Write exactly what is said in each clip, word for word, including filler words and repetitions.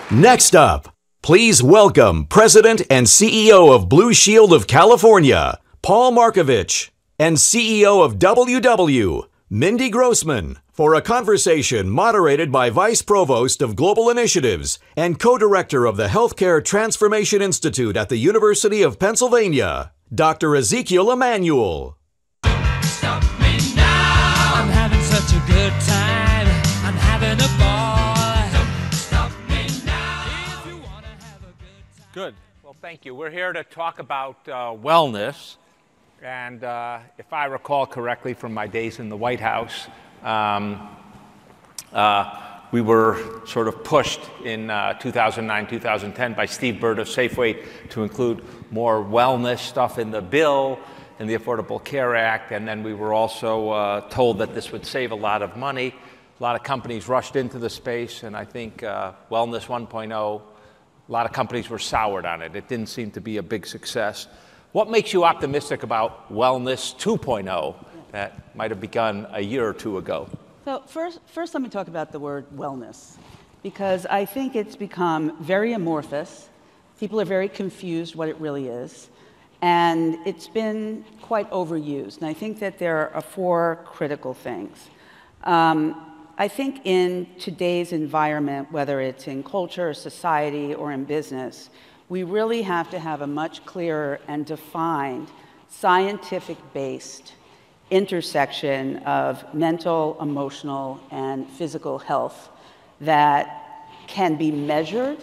Next up, please welcome President and C E O of Blue Shield of California, Paul Markovich, and C E O of W W, Mindy Grossman, for a conversation moderated by Vice Provost of Global Initiatives and co-director of the Healthcare Transformation Institute at the University of Pennsylvania, Doctor Ezekiel Emanuel. Stop me now. I'm having such a good time. I'm having a ball. Don't stop me now. If you wanna have a good time. Good. Well, thank you. We're here to talk about uh, wellness. And uh, if I recall correctly from my days in the White House, um, uh, we were sort of pushed in uh, two thousand nine, two thousand ten by Steve Byrd of Safeway to include more wellness stuff in the bill, in the Affordable Care Act, and then we were also uh, told that this would save a lot of money. A lot of companies rushed into the space, and I think uh, Wellness one point oh, a lot of companies were soured on it. It didn't seem to be a big success. What makes you optimistic about Wellness two point oh that might have begun a year or two ago? So first, first let me talk about the word wellness, because I think it's become very amorphous. People are very confused what it really is, and it's been quite overused. And I think that there are four critical things. Um, I think in today's environment, whether it's in culture, or society, or in business, we really have to have a much clearer and defined, scientific-based intersection of mental, emotional, and physical health that can be measured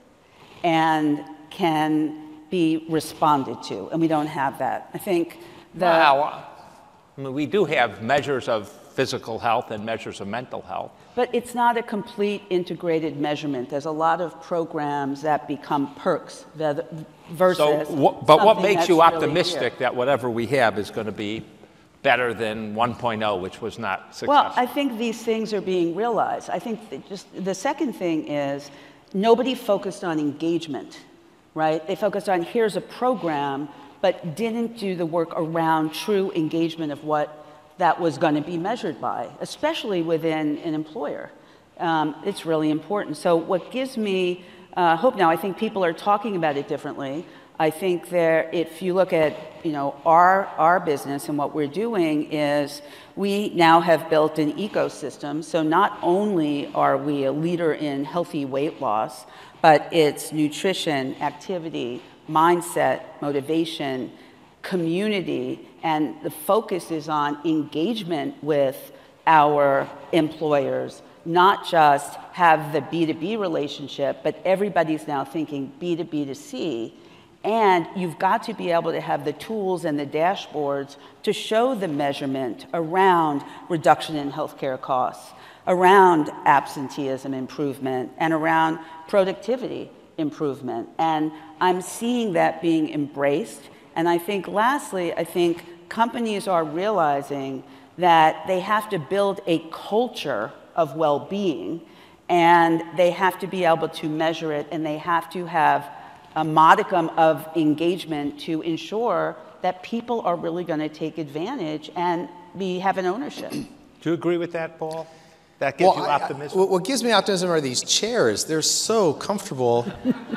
and can be responded to, and we don't have that. I think the... Well, I mean, we do have measures of physical health and measures of mental health. But it's not a complete integrated measurement. There's a lot of programs that become perks versus So, wh- but what makes you really optimistic here. that whatever we have is going to be better than one point oh, which was not successful? Well, I think these things are being realized. I think that just the second thing is nobody focused on engagement, right? They focused on here's a program, but didn't do the work around true engagement of what that was going to be measured by, especially within an employer. Um, it's really important. So what gives me uh, hope now, I think people are talking about it differently. I think there, if you look at you know our our business and what we're doing is we now have built an ecosystem. So not only are we a leader in healthy weight loss, but it's nutrition, activity, mindset, motivation, community, and the focus is on engagement with our employers, not just have the B two B relationship, but everybody's now thinking B two B to C. And you've got to be able to have the tools and the dashboards to show the measurement around reduction in healthcare costs, around absenteeism improvement, and around productivity improvement. And I'm seeing that being embraced. And I think lastly, I think companies are realizing that they have to build a culture of well-being, and they have to be able to measure it, and they have to have a modicum of engagement to ensure that people are really going to take advantage and be have an ownership. Do you agree with that, Paul? That gives well, you optimism? I, I, what gives me optimism are these chairs. They're so comfortable.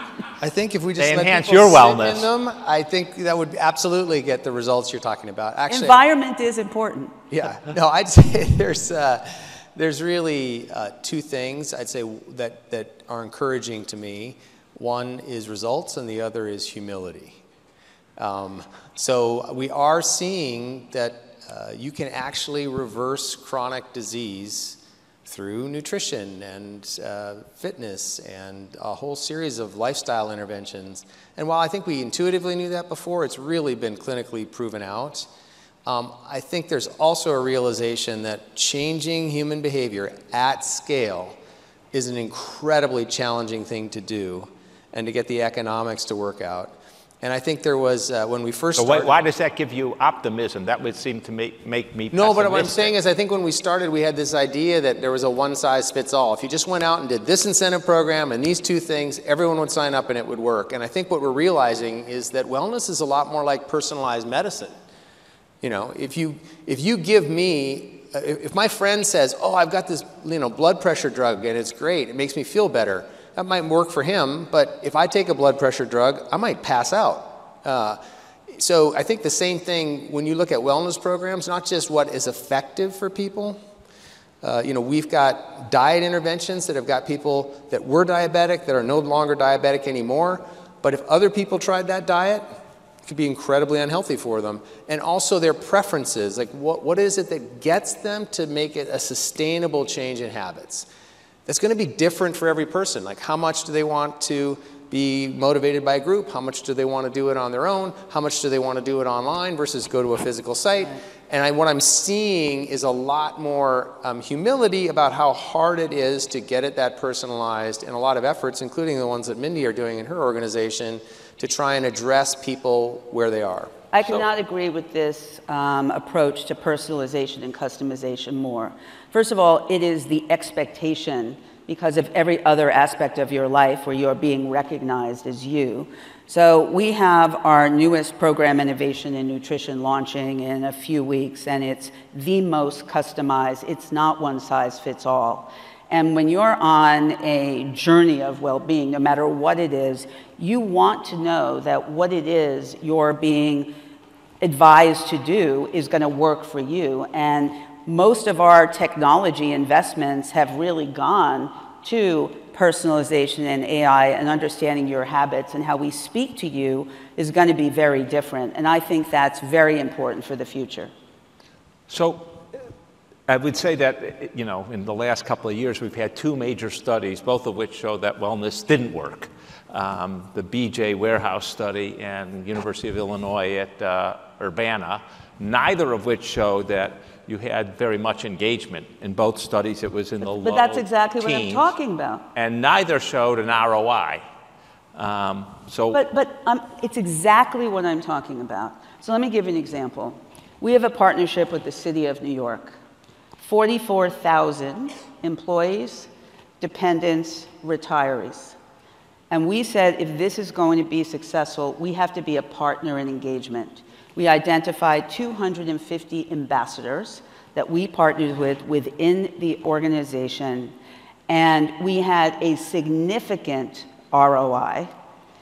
I think if we just They let enhance people your sit wellness. in them, I think that would absolutely get the results you're talking about. Actually, Environment is important. Yeah. No, I'd say there's uh, there's really uh, two things I'd say that that are encouraging to me. One is results, and the other is humility. Um, so we are seeing that uh, you can actually reverse chronic disease through nutrition and uh, fitness and a whole series of lifestyle interventions. And while I think we intuitively knew that before, it's really been clinically proven out. Um, I think there's also a realization that changing human behavior at scale is an incredibly challenging thing to do and to get the economics to work out. And I think there was, uh, when we first So started... why, why does that give you optimism? That would seem to make, make me No, but what I'm pessimistic. saying is I think when we started, we had this idea that there was a one-size-fits-all. If you just went out and did this incentive program and these two things, everyone would sign up and it would work. And I think what we're realizing is that wellness is a lot more like personalized medicine. You know, if you, if you give me, if my friend says, oh, I've got this you know, blood pressure drug and it's great, it makes me feel better, that might work for him, but if I take a blood pressure drug, I might pass out. Uh, so I think the same thing when you look at wellness programs, not just what is effective for people. Uh, you know, we've got diet interventions that have got people that were diabetic that are no longer diabetic anymore, but if other people tried that diet, it could be incredibly unhealthy for them. And also their preferences, like what, what is it that gets them to make it a sustainable change in habits? That's going to be different for every person. Like how much do they want to be motivated by a group? How much do they want to do it on their own? How much do they want to do it online versus go to a physical site? Right. And I, what I'm seeing is a lot more um, humility about how hard it is to get it that personalized, and a lot of efforts, including the ones that Mindy are doing in her organization, to try and address people where they are. I cannot so. agree with this um, approach to personalization and customization more. First of all, it is the expectation because of every other aspect of your life where you're being recognized as you. So we have our newest program, Innovation in Nutrition, launching in a few weeks, and it's the most customized. It's not one size fits all. And when you're on a journey of well-being, no matter what it is, you want to know that what it is you're being advised to do is going to work for you. And most of our technology investments have really gone to personalization and A I, and understanding your habits and how we speak to you is going to be very different. And I think that's very important for the future. So I would say that, you know, in the last couple of years, we've had two major studies, both of which show that wellness didn't work. Um, the B J Warehouse study and University of Illinois at uh, Urbana, neither of which showed that you had very much engagement. In both studies, it was in the low But that's exactly teens, what I'm talking about. And neither showed an R O I. Um, so, but but um, it's exactly what I'm talking about. So let me give you an example. We have a partnership with the City of New York. forty-four thousand employees, dependents, retirees. And we said, if this is going to be successful, we have to be a partner in engagement. We identified two hundred fifty ambassadors that we partnered with within the organization, and we had a significant R O I,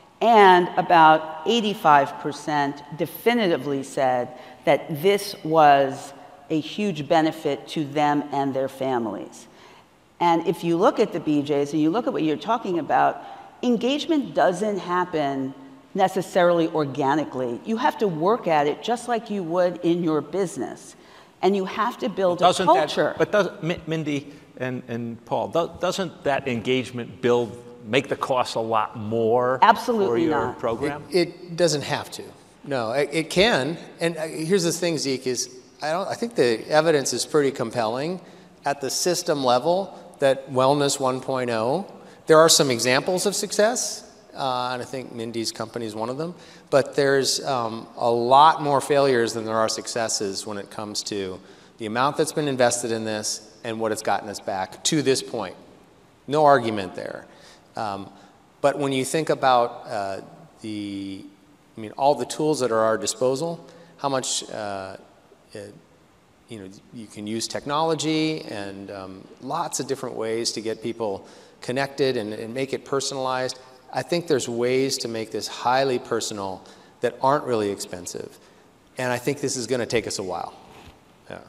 and about eighty-five percent definitively said that this was a huge benefit to them and their families. And if you look at the B Js and you look at what you're talking about, engagement doesn't happen necessarily organically. You have to work at it just like you would in your business. And you have to build a culture. That, but does, Mindy and, and Paul, doesn't that engagement build, make the cost a lot more Absolutely for your not. program? It, it doesn't have to. No, it, it can. And here's the thing, Zeke, is I, don't, I think the evidence is pretty compelling at the system level that Wellness one point oh, there are some examples of success. Uh, and I think Mindy's company is one of them. But there's um, a lot more failures than there are successes when it comes to the amount that's been invested in this and what it's gotten us back to this point. No argument there. Um, but when you think about uh, the, I mean, all the tools that are at our disposal, how much, uh, it, you know, you can use technology and um, lots of different ways to get people connected and, and make it personalized. I think there's ways to make this highly personal that aren't really expensive. And I think this is going to take us a while. Yeah.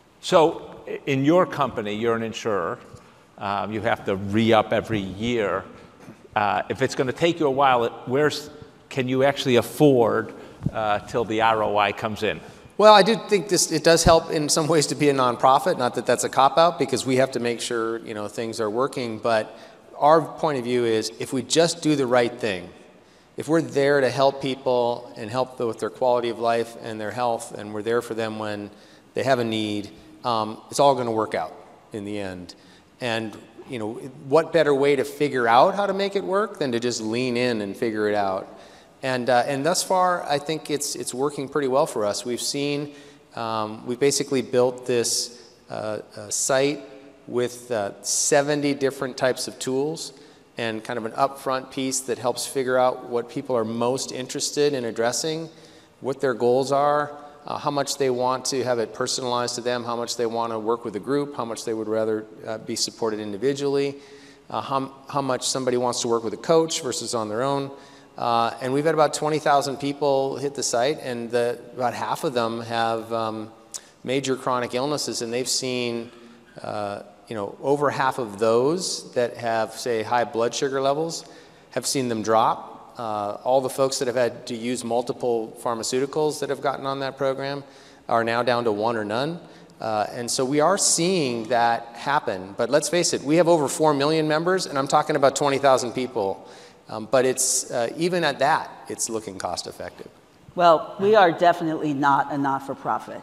So in your company, you're an insurer. Um, you have to re-up every year. Uh, if it's going to take you a while, where's, can you actually afford uh, till the R O I comes in? Well, I do think this, it does help in some ways to be a nonprofit. Not that that's a cop-out, because we have to make sure, you know, things are working. But our point of view is if we just do the right thing, if we're there to help people and help them with their quality of life and their health, and we're there for them when they have a need, um, it's all going to work out in the end. And you know, what better way to figure out how to make it work than to just lean in and figure it out? And uh, and thus far, I think it's it's working pretty well for us. We've seen, um, we basically built this uh, uh, site with uh, seventy different types of tools and kind of an upfront piece that helps figure out what people are most interested in addressing, what their goals are, uh, how much they want to have it personalized to them, how much they want to work with a group, how much they would rather uh, be supported individually. uh, how, how much somebody wants to work with a coach versus on their own. Uh, and we've had about twenty thousand people hit the site, and the, about half of them have um, major chronic illnesses, and they've seen, uh, you know, over half of those that have, say, high blood sugar levels, have seen them drop. Uh, all the folks that have had to use multiple pharmaceuticals that have gotten on that program are now down to one or none. Uh, and so we are seeing that happen. But let's face it, we have over four million members, and I'm talking about twenty thousand people. Um, but it's, uh, even at that, it's looking cost effective. Well, we are definitely not a not-for-profit.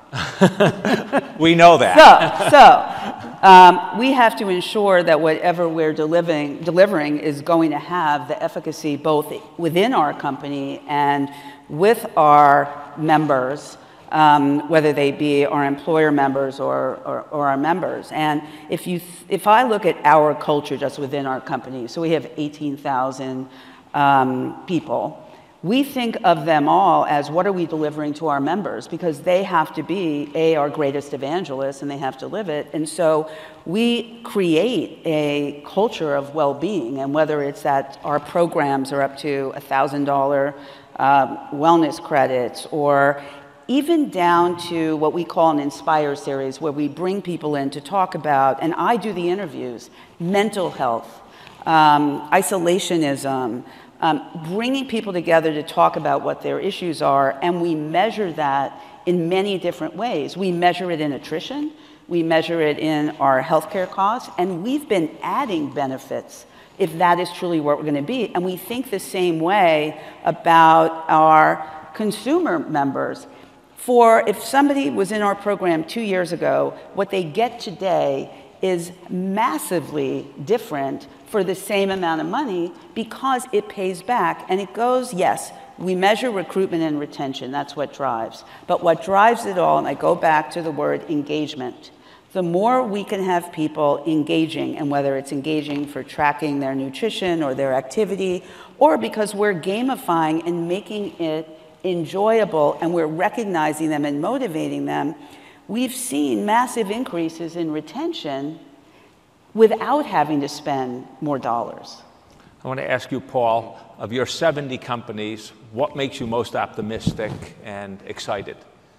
We know that. So, so um, we have to ensure that whatever we're delivering, delivering is going to have the efficacy both within our company and with our members, um, whether they be our employer members or, or, or our members. And if, you, if I look at our culture just within our company, so we have eighteen thousand um, people, we think of them all as what are we delivering to our members, because they have to be, A, our greatest evangelists, and they have to live it. And so we create a culture of well-being, and whether it's that our programs are up to one thousand dollars um, wellness credits, or even down to what we call an Inspire series, where we bring people in to talk about, and I do the interviews, mental health, um, isolationism, Um, bringing people together to talk about what their issues are, and we measure that in many different ways. We measure it in attrition, we measure it in our healthcare costs, and we've been adding benefits if that is truly what we're going to be. And we think the same way about our consumer members. For if somebody was in our program two years ago, what they get today is massively different for the same amount of money, because it pays back. And it goes, yes, we measure recruitment and retention, that's what drives. But what drives it all, and I go back to the word engagement, the more we can have people engaging, and whether it's engaging for tracking their nutrition or their activity, or because we're gamifying and making it enjoyable and we're recognizing them and motivating them, we've seen massive increases in retention without having to spend more dollars. I want to ask you, Paul, of your seventy companies, what makes you most optimistic and excited?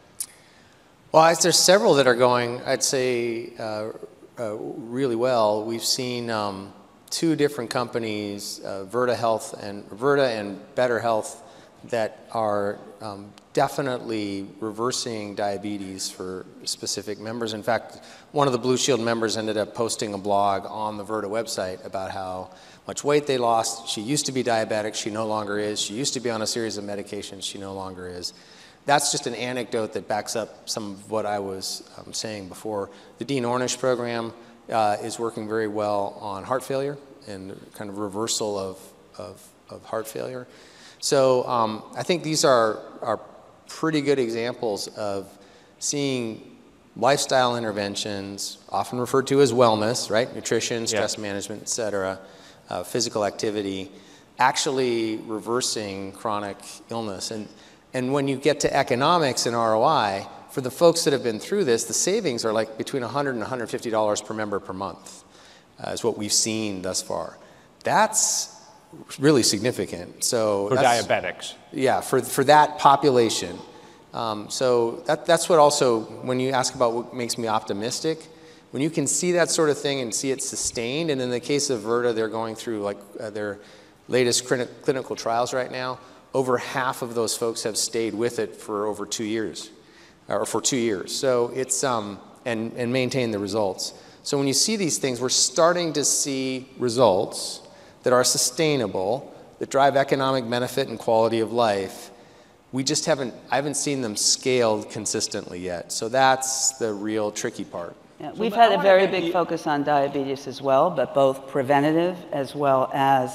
Well, I, there's several that are going, I'd say, uh, uh, really well. We've seen um, two different companies, uh, Virta Health and Virta and Better Health, that are um, definitely reversing diabetes for specific members. In fact, one of the Blue Shield members ended up posting a blog on the Virta website about how much weight they lost. She used to be diabetic, she no longer is. She used to be on a series of medications, she no longer is. That's just an anecdote that backs up some of what I was um, saying before. The Dean Ornish program uh, is working very well on heart failure and kind of reversal of, of, of heart failure. So um, I think these are, are pretty good examples of seeing lifestyle interventions, often referred to as wellness, right? Nutrition, stress yeah. management, et cetera, uh, physical activity, actually reversing chronic illness. And, and when you get to economics and R O I, for the folks that have been through this, the savings are like between one hundred and one hundred fifty dollars per member per month, uh, is what we've seen thus far. That's really significant. So for diabetics. Yeah, for, for that population. Um, so that, that's what also, when you ask about what makes me optimistic, when you can see that sort of thing and see it sustained, and in the case of Virta, they're going through like uh, their latest clinical trials right now, over half of those folks have stayed with it for over two years, or for two years. So it's, um, and, and maintain the results. So when you see these things, we're starting to see results that are sustainable, that drive economic benefit and quality of life. We just haven't, I haven't seen them scaled consistently yet. So that's the real tricky part. Yeah, we've had a very big focus on diabetes as well, but both preventative as well as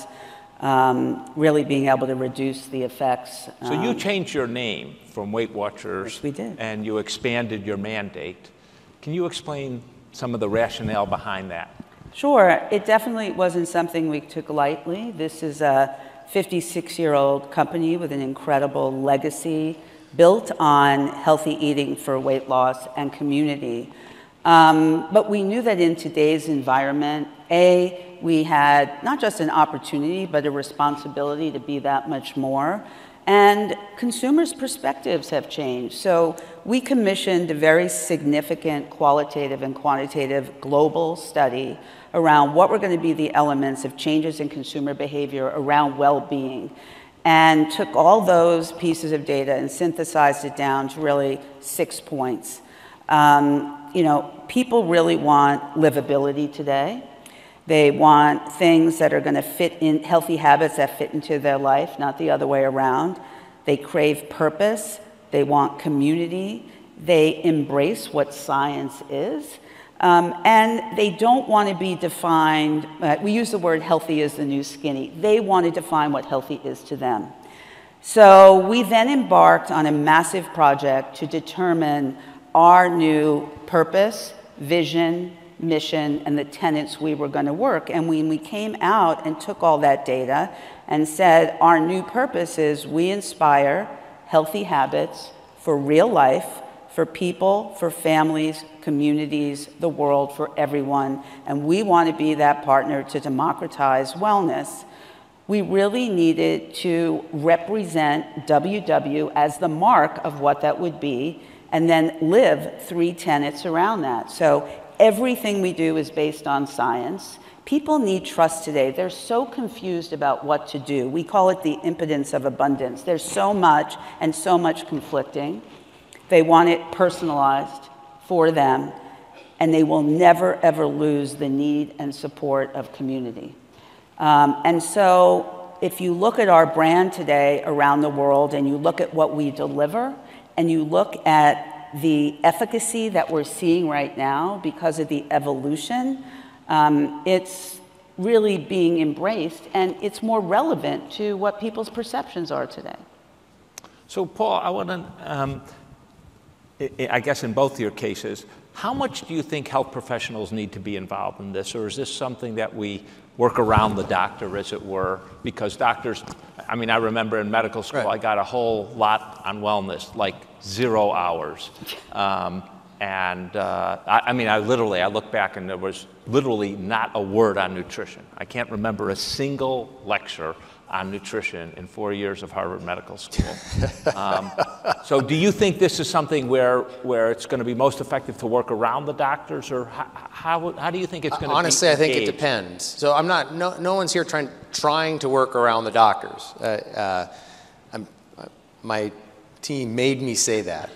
um, really being able to reduce the effects. So you um, changed your name from Weight Watchers. Yes, we did. And you expanded your mandate. Can you explain some of the rationale behind that? Sure, it definitely wasn't something we took lightly. This is a fifty-six-year-old company with an incredible legacy built on healthy eating for weight loss and community. Um, but we knew that in today's environment, A, we had not just an opportunity, but a responsibility to be that much more. And consumers' perspectives have changed. So we commissioned a very significant qualitative and quantitative global study around what were going to be the elements of changes in consumer behavior around well-being, and took all those pieces of data and synthesized it down to really six points. Um, you know, people really want livability today. They want things that are going to fit in, healthy habits that fit into their life, not the other way around. They crave purpose. They want community. They embrace what science is. Um, and they don't want to be defined, uh, we use the word healthy is the new skinny. They want to define what healthy is to them. So we then embarked on a massive project to determine our new purpose, vision, mission, and the tenets we were going to work. And when we came out and took all that data and said our new purpose is we inspire healthy habits for real life, for people, for families, communities, the world, for everyone, and we want to be that partner to democratize wellness, we really needed to represent W W as the mark of what that would be, and then live three tenets around that. So everything we do is based on science. People need trust today. They're so confused about what to do. We call it the impotence of abundance. There's so much and so much conflicting. They want it personalized for them, and they will never, ever lose the need and support of community. Um, and so if you look at our brand today around the world, and you look at what we deliver, and you look at the efficacy that we're seeing right now because of the evolution, um, it's really being embraced, and it's more relevant to what people's perceptions are today. So, Paul, I want to, um, I, I guess in both your cases, how much do you think health professionals need to be involved in this, or is this something that we work around the doctor, as it were? Because doctors, I mean, I remember in medical school, right, I got a whole lot on wellness, like zero hours. Um, and uh, I, I mean, I literally, I look back and there was literally not a word on nutrition. I can't remember a single lecture on nutrition in four years of Harvard Medical School. Um, so do you think this is something where, where it's going to be most effective to work around the doctors, or how, how, how do you think it's going to be Honestly, I think engaged? it depends. So I'm not, no, no one's here trying, trying to work around the doctors. Uh, uh, I'm, my team made me say that.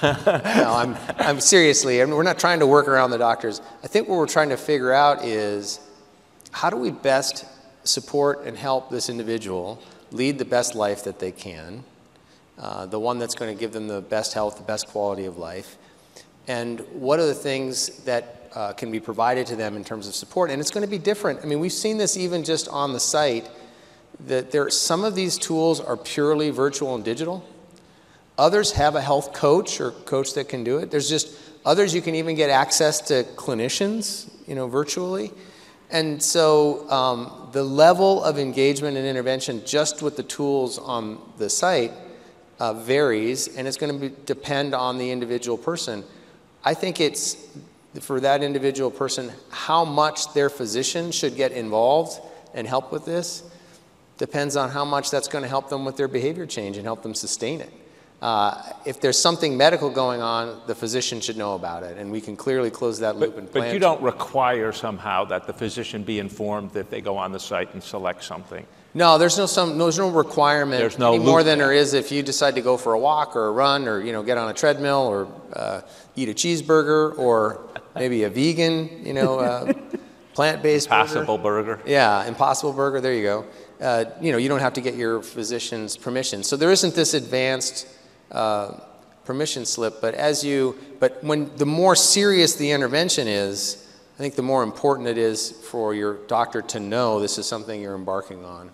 No, I'm, I'm seriously, I mean, we're not trying to work around the doctors. I think what we're trying to figure out is how do we best support and help this individual lead the best life that they can, uh, the one that's going to give them the best health, the best quality of life, and what are the things that uh, can be provided to them in terms of support. And it's going to be different. I mean, we've seen this even just on the site, that there, some of these tools are purely virtual and digital. Others have a health coach or coach that can do it. There's just others you can even get access to clinicians, you know, virtually. And so um, the level of engagement and intervention just with the tools on the site uh, varies, and it's going to be, depend on the individual person. I think it's, for that individual person, how much their physician should get involved and help with this depends on how much that's going to help them with their behavior change and help them sustain it. Uh, if there's something medical going on, the physician should know about it, and we can clearly close that loop but, and plan. But you don't require somehow that the physician be informed if they go on the site and select something? No, there's no, some, there's no requirement there's no any more loop. than there is if you decide to go for a walk or a run or, you know, get on a treadmill or uh, eat a cheeseburger or maybe a vegan, you know, uh, plant-based burger. Impossible burger. Yeah, Impossible Burger, there you go. Uh, you know, you don't have to get your physician's permission. So there isn't this advanced Uh, permission slip, but as you, but when the more serious the intervention is, I think the more important it is for your doctor to know this is something you're embarking on.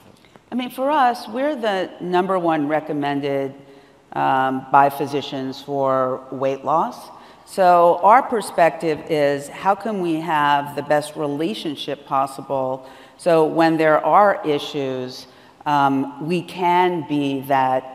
I mean, for us, we're the number one recommended um, by physicians for weight loss. So our perspective is how can we have the best relationship possible so when there are issues, um, we can be that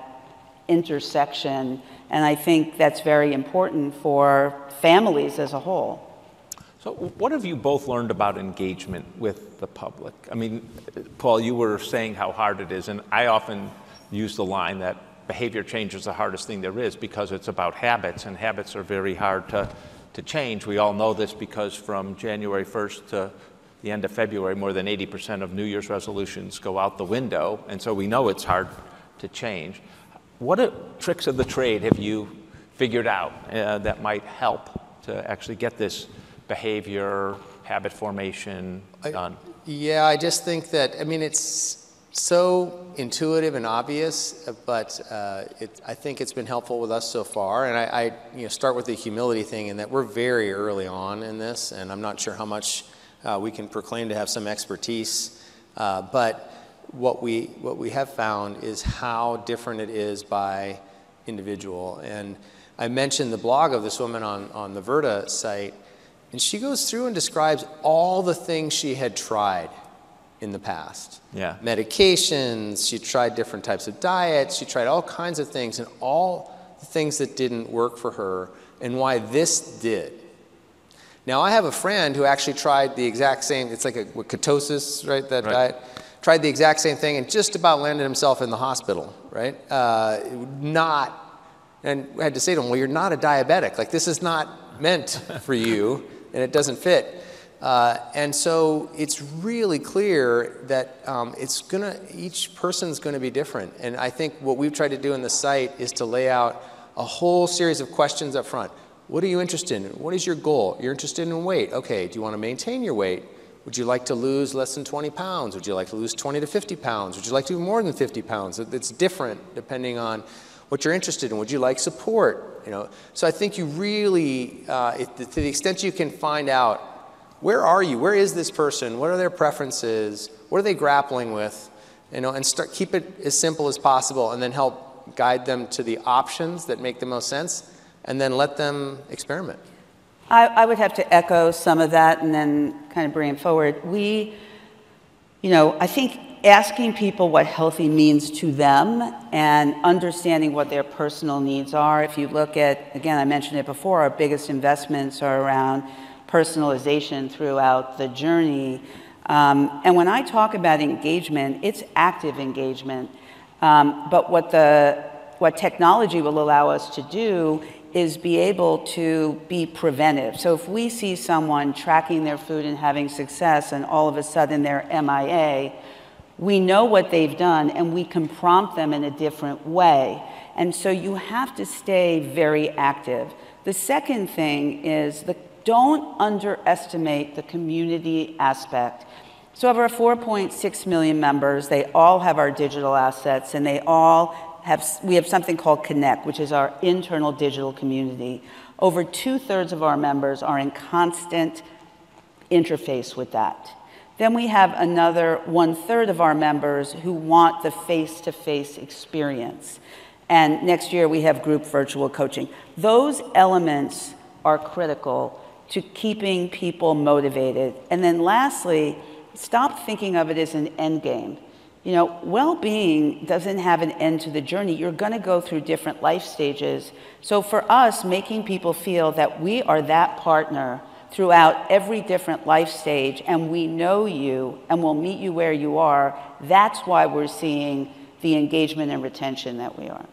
intersection, and I think that's very important for families as a whole. So what have you both learned about engagement with the public? I mean, Paul, you were saying how hard it is, and I often use the line that behavior change is the hardest thing there is because it's about habits, and habits are very hard to, to change. We all know this because from January first to the end of February, more than eighty percent of New Year's resolutions go out the window, and so we know it's hard to change. What are, tricks of the trade have you figured out uh, that might help to actually get this behavior, habit formation done? I, yeah, I just think that, I mean, it's so intuitive and obvious, but uh, it, I think it's been helpful with us so far. And I, I you know, start with the humility thing in that we're very early on in this, and I'm not sure how much uh, we can proclaim to have some expertise. Uh, but what we, what we have found is how different it is by individual. And I mentioned the blog of this woman on, on the Verta site, and she goes through and describes all the things she had tried in the past. Yeah. Medications, she tried different types of diets, she tried all kinds of things, and all the things that didn't work for her, and why this did. Now, I have a friend who actually tried the exact same, it's like a what, ketosis, right, that right. diet, tried the exact same thing and just about landed himself in the hospital, right? Uh, not, and I had to say to him, well, you're not a diabetic. Like, this is not meant for you, and it doesn't fit. Uh, and so it's really clear that um, it's gonna, each person's gonna be different. And I think what we've tried to do in the site is to lay out a whole series of questions up front. What are you interested in? What is your goal? You're interested in weight. Okay, do you wanna maintain your weight? Would you like to lose less than twenty pounds? Would you like to lose twenty to fifty pounds? Would you like to do more than fifty pounds? It's different depending on what you're interested in. Would you like support? You know, so I think you really, uh, it, to the extent you can find out, where are you? Where is this person? What are their preferences? What are they grappling with? You know, and start keep it as simple as possible, and then help guide them to the options that make the most sense, and then let them experiment. I, I would have to echo some of that, and then kind of bring it forward. We, you know, I think asking people what healthy means to them and understanding what their personal needs are. If you look at, again, I mentioned it before, our biggest investments are around personalization throughout the journey. Um, and when I talk about engagement, it's active engagement. Um, but what, the, what technology will allow us to do is be able to be preventive. So if we see someone tracking their food and having success and all of a sudden they're M I A, we know what they've done and we can prompt them in a different way. And so you have to stay very active. The second thing is the don't underestimate the community aspect. So of our four point six million members, they all have our digital assets, and they all have, we have something called Connect, which is our internal digital community. Over two-thirds of our members are in constant interface with that. Then we have another one-third of our members who want the face-to-face experience. And next year we have group virtual coaching. Those elements are critical to keeping people motivated. And then lastly, stop thinking of it as an end game. You know, well-being doesn't have an end to the journey. You're gonna go through different life stages. So for us, making people feel that we are that partner throughout every different life stage, and we know you and we'll meet you where you are, that's why we're seeing the engagement and retention that we are.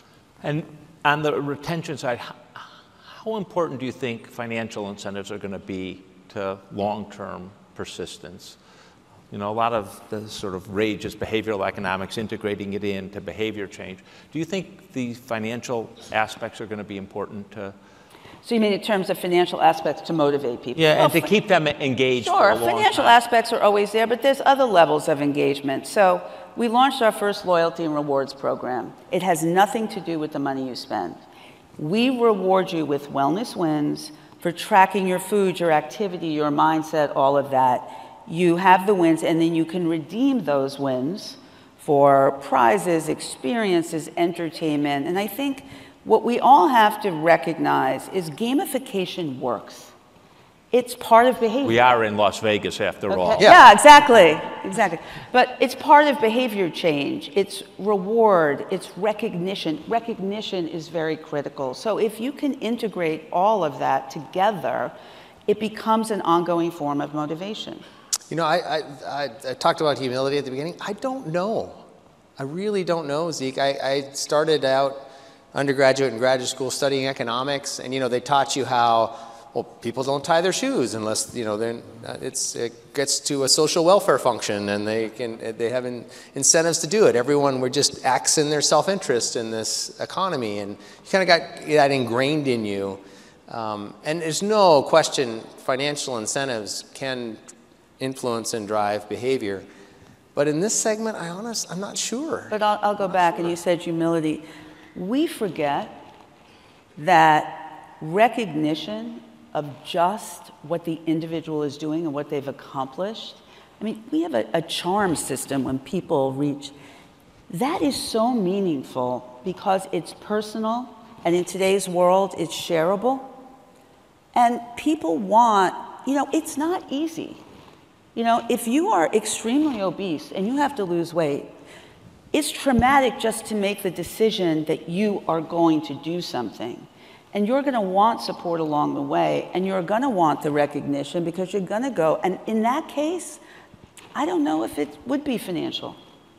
And on the retention side, how, how important do you think financial incentives are going to be to long-term persistence? You know, a lot of the sort of rage is behavioral economics, integrating it into behavior change. Do you think the financial aspects are going to be important to? So you mean in terms of financial aspects to motivate people? Yeah, well, and to keep them engaged sure, for a long financial time. aspects are always there, but there's other levels of engagement. So we launched our first loyalty and rewards program. It has nothing to do with the money you spend. We reward you with wellness wins for tracking your food, your activity, your mindset, all of that. You have the wins, and then you can redeem those wins for prizes, experiences, entertainment. And I think what we all have to recognize is gamification works. It's part of behavior. We are in Las Vegas after Okay. all. Yeah. yeah, exactly, exactly. But it's part of behavior change. It's reward, it's recognition. Recognition is very critical. So if you can integrate all of that together, it becomes an ongoing form of motivation. You know, I, I, I, I talked about humility at the beginning. I don't know. I really don't know, Zeke. I, I started out undergraduate and graduate school studying economics, and, you know, they taught you how, well, people don't tie their shoes unless, you know, they're, it's, it gets to a social welfare function, and they can, they have in, incentives to do it. Everyone would just acts in their self-interest in this economy, and you kind of got that ingrained in you. Um, and there's no question financial incentives can influence and drive behavior. But in this segment, I honest, I'm not sure. But I'll, I'll go back, sure. And you said humility. We forget that recognition of just what the individual is doing and what they've accomplished. I mean, we have a, a charm system when people reach. That is so meaningful because it's personal, and in today's world, it's shareable. And people want, you know, it's not easy. You know, if you are extremely obese and you have to lose weight, it's traumatic just to make the decision that you are going to do something. And you're going to want support along the way, and you're going to want the recognition because you're going to go. And in that case, I don't know if it would be financial.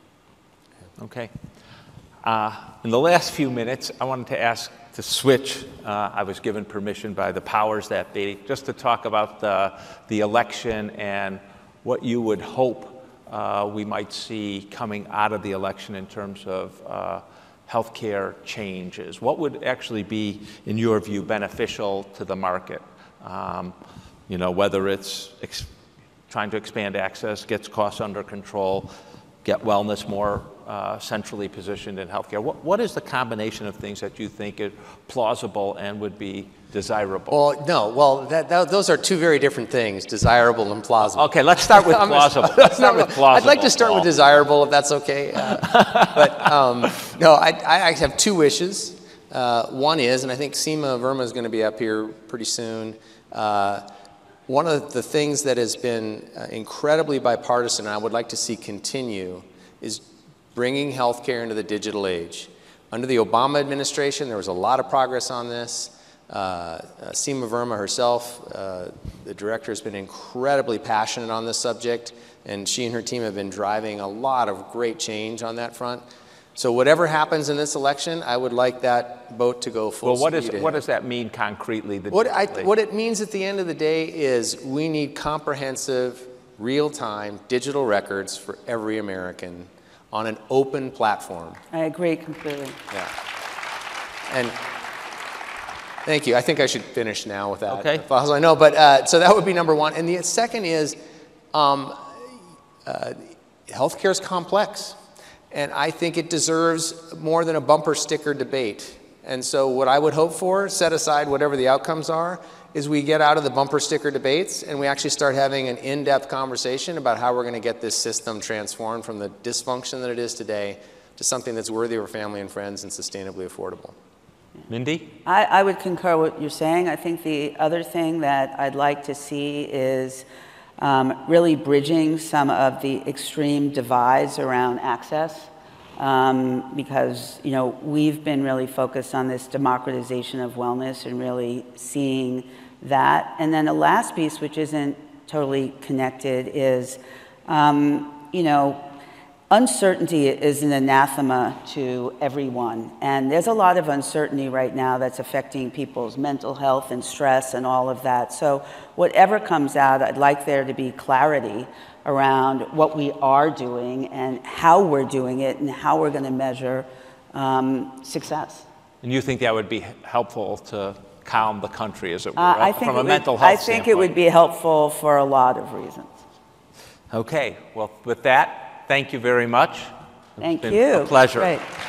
Okay. Uh, in the last few minutes, I wanted to ask to switch. Uh, I was given permission by the powers that be just to talk about the, the election and what you would hope uh, we might see coming out of the election in terms of uh, healthcare changes. What would actually be, in your view, beneficial to the market? Um, you know, whether it's ex trying to expand access, gets costs under control, get wellness more uh, centrally positioned in healthcare. What, what is the combination of things that you think is plausible and would be desirable? Well, no. Well, that, that, those are two very different things, desirable and plausible. Okay, let's start with plausible. Let's start with plausible. I'd like to start with desirable, if that's okay. Uh, but um, no, I, I have two wishes. Uh, one is, and I think Seema Verma is going to be up here pretty soon. Uh, one of the things that has been uh, incredibly bipartisan, and I would like to see continue, is bringing healthcare into the digital age. Under the Obama administration, there was a lot of progress on this. Uh, uh, Seema Verma herself, uh, the director, has been incredibly passionate on this subject, and she and her team have been driving a lot of great change on that front. So whatever happens in this election, I would like that boat to go full well, what speed is, what does that mean concretely? What, I, what it means at the end of the day is we need comprehensive, real-time digital records for every American on an open platform. I agree completely. Yeah. And thank you. I think I should finish now with that. Okay. I know, but uh, so that would be number one. And the second is um, uh, healthcare is complex. And I think it deserves more than a bumper sticker debate. And so what I would hope for, set aside whatever the outcomes are, is we get out of the bumper sticker debates and we actually start having an in-depth conversation about how we're going to get this system transformed from the dysfunction that it is today to something that's worthy of our family and friends and sustainably affordable. Mindy? I, I would concur what you're saying. I think the other thing that I'd like to see is um, really bridging some of the extreme divides around access. Um, because, you know, we've been really focused on this democratization of wellness and really seeing that. And then the last piece, which isn't totally connected, is, um, you know, uncertainty is an anathema to everyone. And there's a lot of uncertainty right now that's affecting people's mental health and stress and all of that. So whatever comes out, I'd like there to be clarity around what we are doing and how we're doing it and how we're going to measure um, success. And you think that would be helpful to calm the country, as it were, uh, I think from a would, mental health I think standpoint? it would be helpful for a lot of reasons. Okay. Well, with that, thank you very much. Thank it's been you. a pleasure. Great.